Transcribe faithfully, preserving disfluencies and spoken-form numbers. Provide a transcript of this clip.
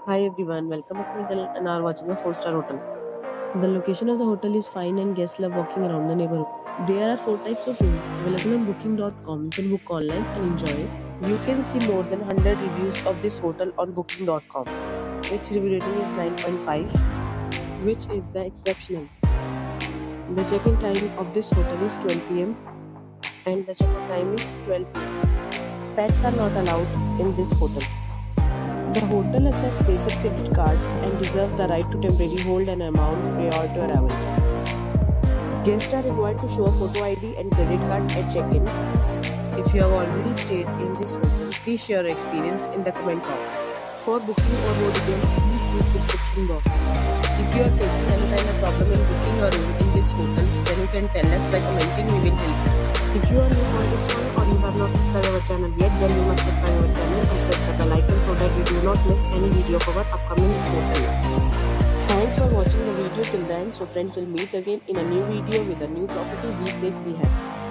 Hi everyone, welcome back to my channel and are watching a four star hotel. The location of the hotel is fine and guests love walking around the neighborhood. There are four types of rooms available on booking dot com. You can book online and enjoy it. You can see more than one hundred reviews of this hotel on booking dot com. Its review rating is nine point five, which is the exceptional. The check-in time of this hotel is twelve p m and the check-out time is twelve p m Pets are not allowed in this hotel. The hotel accepts basic credit cards and reserves the right to temporarily hold an amount prior to arrival. Guests are required to show a photo I D and credit card at check-in. If you have already stayed in this hotel, please share your experience in the comment box. For booking or more details, please use the description box. If you are facing any kind of problem in booking a room in this hotel, then you can tell us by commenting. We will help you. If you are new on this channel or you have not subscribed our channel yet, then you must subscribe our channel and press the bell icon so that you do not miss any video of our upcoming hotel. Thanks for watching the video till the end. So friends, will meet again in a new video with a new property. Be safe, be happy.